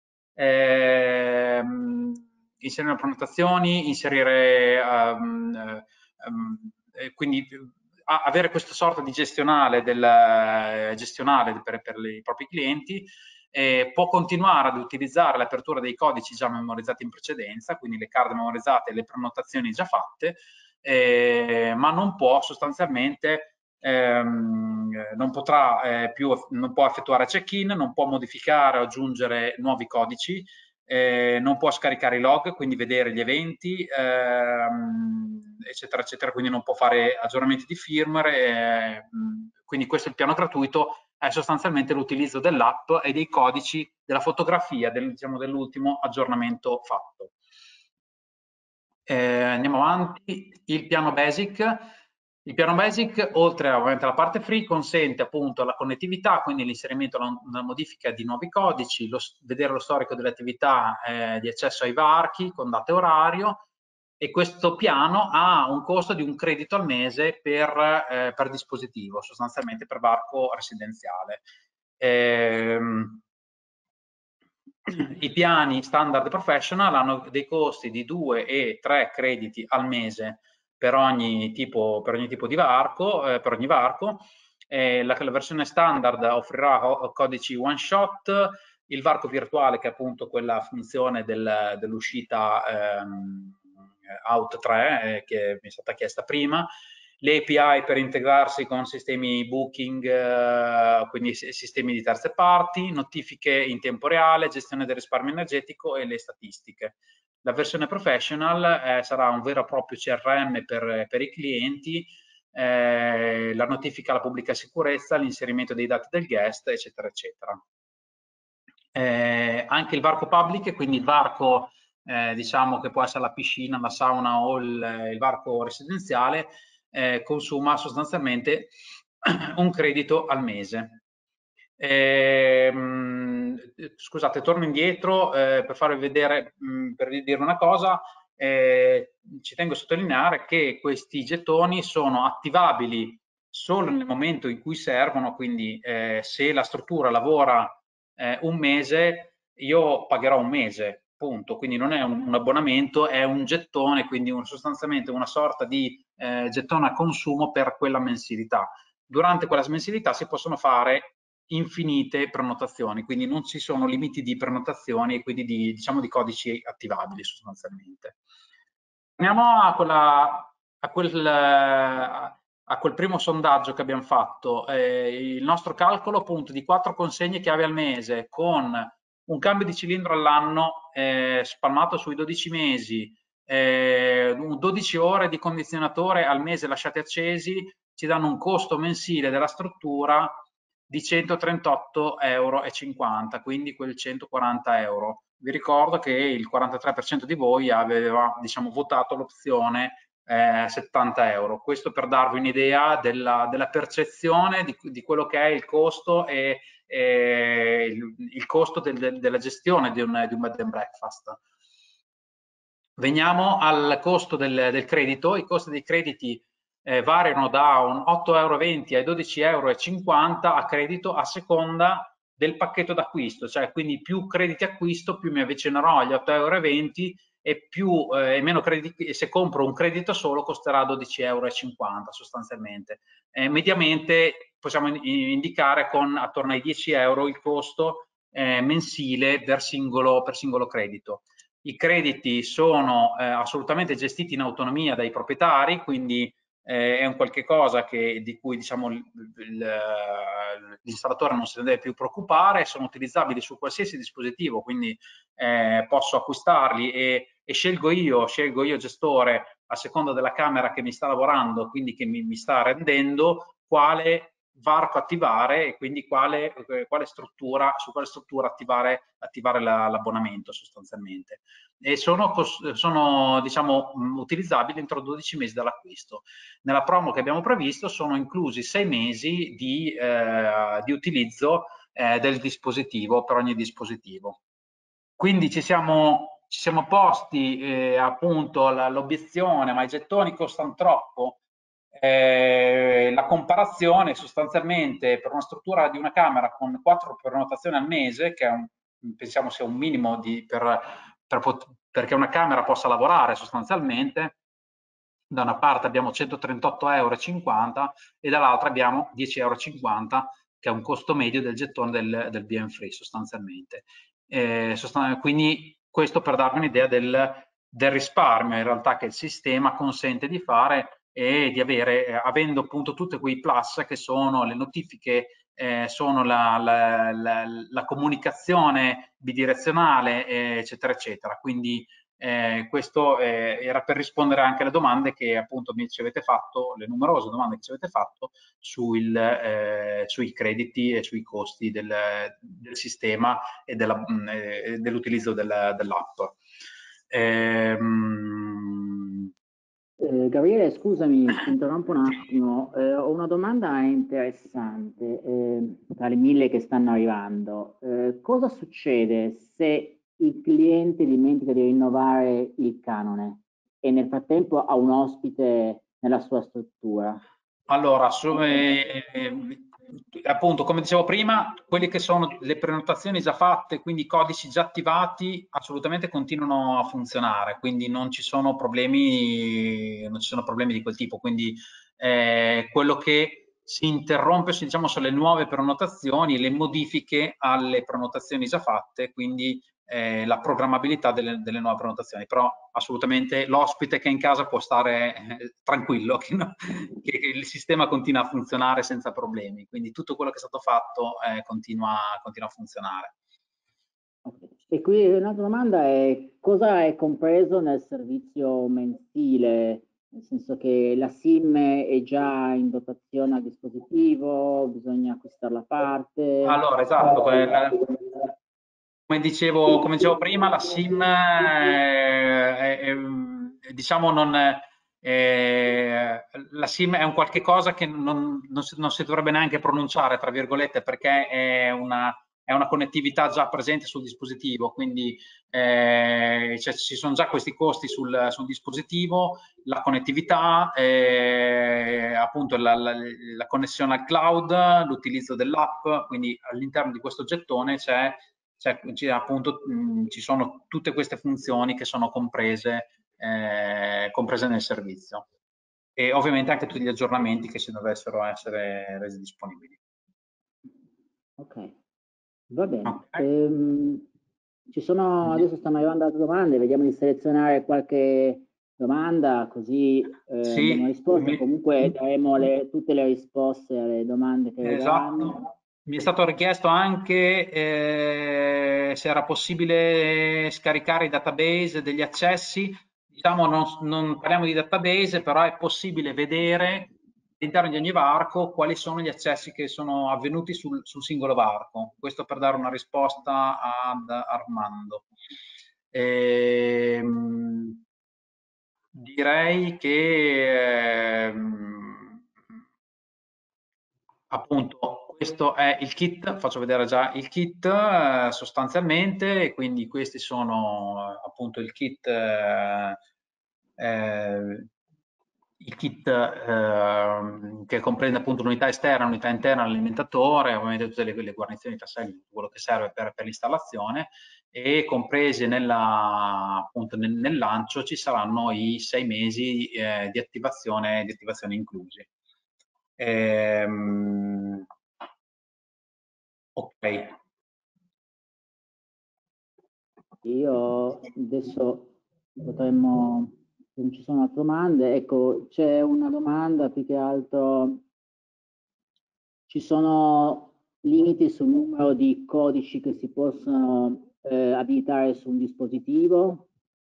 ehm, inserire le prenotazioni, inserire um, um, quindi a, avere questa sorta di gestionale, del, eh, gestionale per, per i propri clienti. Eh, può continuare ad utilizzare l'apertura dei codici già memorizzati in precedenza, quindi le card memorizzate e le prenotazioni già fatte, eh, ma non può sostanzialmente Ehm, non potrà eh, più, non può effettuare check-in, non può modificare o aggiungere nuovi codici, eh, non può scaricare i log, quindi vedere gli eventi, ehm, eccetera, eccetera, quindi non può fare aggiornamenti di firmware, eh, quindi questo è il piano gratuito, è sostanzialmente l'utilizzo dell'app e dei codici della fotografia del, diciamo, dell'ultimo aggiornamento fatto. Eh, andiamo avanti, il piano basic. Il piano basic, oltre ovviamente alla parte free, consente appunto la connettività, quindi l'inserimento e la modifica di nuovi codici, lo, vedere lo storico delle attività eh, di accesso ai varchi con data e orario, e questo piano ha un costo di un credito al mese per, eh, per dispositivo, sostanzialmente per varco residenziale. Ehm, I piani standard professional hanno dei costi di due e tre crediti al mese per ogni tipo, per ogni tipo di varco, eh, per ogni varco. Eh, la, la versione standard offrirà codici one shot, il varco virtuale, che è appunto quella funzione del, dell'uscita ehm, out tre, eh, che mi è stata chiesta prima, le A P I per integrarsi con sistemi booking, eh, quindi sistemi di terze parti, notifiche in tempo reale, gestione del risparmio energetico e le statistiche. La versione professional eh, sarà un vero e proprio C R M per, per i clienti, eh, la notifica alla pubblica sicurezza, l'inserimento dei dati del guest, eccetera, eccetera. Eh, anche il varco public, quindi il varco eh, diciamo che può essere la piscina, la sauna o il, il varco residenziale, eh, consuma sostanzialmente un credito al mese. Eh, mh, scusate, torno indietro eh, per farvi vedere, mh, per dire una cosa. Eh, ci tengo a sottolineare che questi gettoni sono attivabili solo nel momento in cui servono, quindi eh, se la struttura lavora eh, un mese, io pagherò un mese, punto. Quindi non è un, un abbonamento, è un gettone, quindi un, sostanzialmente una sorta di eh, gettone a consumo per quella mensilità. Durante quella mensilità si possono fare infinite prenotazioni, quindi non ci sono limiti di prenotazioni e quindi di, diciamo, di codici attivabili sostanzialmente. Andiamo a, quella, a, quel, a quel primo sondaggio che abbiamo fatto. Eh, il nostro calcolo appunto di quattro consegne chiave al mese con un cambio di cilindro all'anno eh, spalmato sui dodici mesi, eh, dodici ore di condizionatore al mese lasciati accesi, ci danno un costo mensile della struttura di centotrentotto euro e cinquanta, quindi quel centoquaranta euro. Vi ricordo che il quarantatré per cento di voi aveva, diciamo, votato l'opzione eh, settanta euro. Questo per darvi un'idea della, della percezione di, di quello che è il costo e, e il, il costo del, del, della gestione di un, di un bed and breakfast. Veniamo al costo del, del credito. I costi dei crediti eh, variano da un otto e venti euro ai dodici e cinquanta euro a credito a seconda del pacchetto d'acquisto, cioè quindi più crediti acquisto più mi avvicinerò agli otto e venti euro e più eh, e meno crediti, se compro un credito solo costerà dodici e cinquanta euro sostanzialmente. Eh, mediamente possiamo indicare con attorno ai dieci euro il costo eh, mensile per singolo, per singolo credito. I crediti sono eh, assolutamente gestiti in autonomia dai proprietari, quindi eh, è un qualche cosa che, di cui diciamo, l'installatore non se ne deve più preoccupare, sono utilizzabili su qualsiasi dispositivo, quindi eh, posso acquistarli e, e scelgo io, scelgo io gestore a seconda della camera che mi sta lavorando, quindi che mi, mi sta rendendo, quale varco attivare e quindi quale, quale struttura, su quale struttura attivare, attivare l'abbonamento sostanzialmente. E sono, sono diciamo, utilizzabili entro dodici mesi dall'acquisto. Nella promo che abbiamo previsto sono inclusi sei mesi di, eh, di utilizzo eh, del dispositivo per ogni dispositivo. Quindi ci siamo, ci siamo posti eh, appunto l'obiezione, ma i gettoni costano troppo? Eh, la comparazione sostanzialmente per una struttura di una camera con quattro prenotazioni al mese, che è un, pensiamo sia un minimo di, per, per, perché una camera possa lavorare sostanzialmente, da una parte abbiamo centotrentotto e cinquanta euro e dall'altra abbiamo dieci e cinquanta euro, che è un costo medio del gettone del, del B and Free sostanzialmente. Eh, sostan quindi questo per darvi un'idea del, del risparmio in realtà che il sistema consente di fare e di avere, eh, avendo appunto tutti quei plus che sono le notifiche, eh, sono la, la, la, la comunicazione bidirezionale, eh, eccetera, eccetera. Quindi eh, questo eh, era per rispondere anche alle domande che appunto mi ci avete fatto, le numerose domande che ci avete fatto sul, eh, sui crediti e sui costi del, del sistema e dell'utilizzo dell dell'app. Ehm... Eh, Gabriele, scusami, ti interrompo un attimo. Eh, ho una domanda interessante eh, tra le mille che stanno arrivando. Eh, cosa succede se il cliente dimentica di rinnovare il canone e nel frattempo ha un ospite nella sua struttura? Allora, su, eh, appunto, come dicevo prima, quelle che sono le prenotazioni già fatte, quindi i codici già attivati, assolutamente continuano a funzionare, quindi non ci sono problemi, non ci sono problemi di quel tipo. Quindi eh, quello che si interrompe, diciamo, sono le nuove prenotazioni, le modifiche alle prenotazioni già fatte, quindi eh, la programmabilità delle, delle nuove prenotazioni. Però assolutamente l'ospite che è in casa può stare eh, tranquillo, che, no, che il sistema continua a funzionare senza problemi, quindi tutto quello che è stato fatto eh, continua, continua a funzionare. E qui un'altra domanda è: cosa è compreso nel servizio mensile? Nel senso che la SIM è già in dotazione al dispositivo, bisogna acquistarla a parte? Allora, esatto, quella, come dicevo, come dicevo prima, la SIM è, è, è, diciamo non è, la SIM è un qualche cosa che non, non, si, non si dovrebbe neanche pronunciare, tra virgolette, perché è una, è una connettività già presente sul dispositivo, quindi eh, cioè, ci sono già questi costi sul, sul dispositivo, la connettività, eh, appunto la, la, la connessione al cloud, l'utilizzo dell'app, quindi all'interno di questo gettone c'è Cioè, appunto mh, ci sono tutte queste funzioni che sono comprese, eh, comprese nel servizio, e ovviamente anche tutti gli aggiornamenti che si dovessero essere resi disponibili. Ok, va bene. Okay. Ehm, ci sono, adesso stanno arrivando altre domande, vediamo di selezionare qualche domanda, così eh, Sì, abbiamo risposte. mi... Comunque daremo le, tutte le risposte alle domande che arriveranno. Esatto. Mi è stato richiesto anche eh, se era possibile scaricare i database degli accessi. Diciamo, non, non parliamo di database, però è possibile vedere all'interno di ogni varco quali sono gli accessi che sono avvenuti sul, sul singolo varco. Questo per dare una risposta ad Armando. Ehm, direi che ehm, appunto questo è il kit, faccio vedere già il kit eh, sostanzialmente, e quindi questi sono eh, appunto il kit, eh, eh, il kit eh, che comprende appunto l'unità esterna, l'unità interna, l'alimentatore, ovviamente tutte le, le guarnizioni, tasselli, quello che serve per, per l'installazione, e comprese nella, appunto nel, nel lancio ci saranno i sei mesi eh, di attivazione, di attivazione inclusi. Ehm, ok. Io adesso potremmo, se non ci sono altre domande, ecco, c'è una domanda più che altro: ci sono limiti sul numero di codici che si possono eh, abilitare su un dispositivo?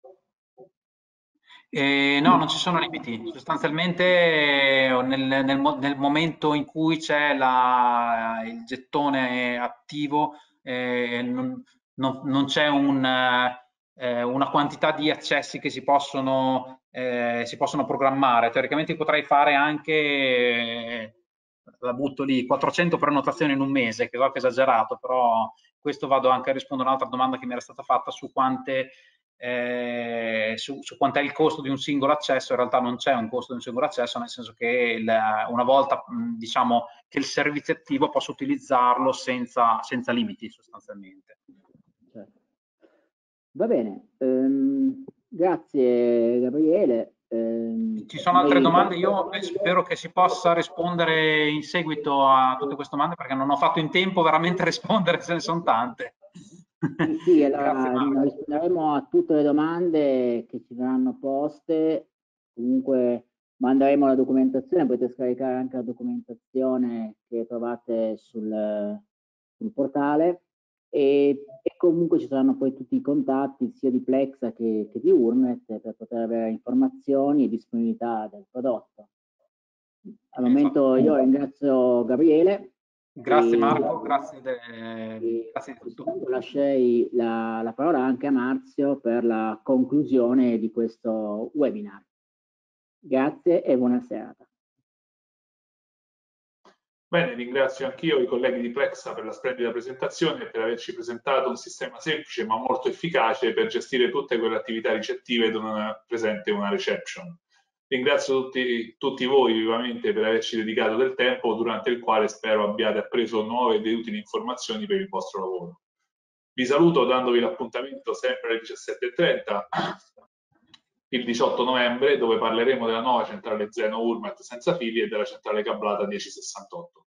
Eh, no, non ci sono limiti. Sostanzialmente eh, nel, nel, nel momento in cui c'è il gettone attivo, eh, non, non, non c'è un, eh, una quantità di accessi che si possono, eh, si possono programmare. Teoricamente potrei fare anche, eh, la butto lì, quattrocento prenotazioni in un mese, che so che è esagerato, però questo vado anche a rispondere a un'altra domanda che mi era stata fatta su quante Eh, su, su quant'è il costo di un singolo accesso. In realtà non c'è un costo di un singolo accesso, nel senso che il, una volta mh, diciamo che il servizio attivo posso utilizzarlo senza, senza limiti sostanzialmente. Certo. Va bene, ehm, grazie Gabriele. Ehm, Ci sono altre noi... domande? Io spero che si possa rispondere in seguito a tutte queste domande, perché non ho fatto in tempo veramente a rispondere, ce ne sono tante. Sì, sì, Grazie allora Marco. risponderemo a tutte le domande che ci verranno poste. Comunque manderemo la documentazione, potete scaricare anche la documentazione che trovate sul, sul portale, e, e comunque ci saranno poi tutti i contatti sia di Plexa che, che di Urmet per poter avere informazioni e disponibilità del prodotto. Al momento io ringrazio Gabriele. Grazie E, Marco, grazie, de, e grazie di a questo tutto. punto lascerei la, la parola anche a Marzio per la conclusione di questo webinar. Grazie e buona serata. Bene, ringrazio anch'io i colleghi di Plexa per la splendida presentazione e per averci presentato un sistema semplice ma molto efficace per gestire tutte quelle attività ricettive dove è presente una reception. Ringrazio tutti, tutti voi vivamente per averci dedicato del tempo, durante il quale spero abbiate appreso nuove ed utili informazioni per il vostro lavoro. Vi saluto dandovi l'appuntamento sempre alle diciassette e trenta il diciotto novembre, dove parleremo della nuova centrale Zeno Urmet senza fili e della centrale cablata mille sessantotto.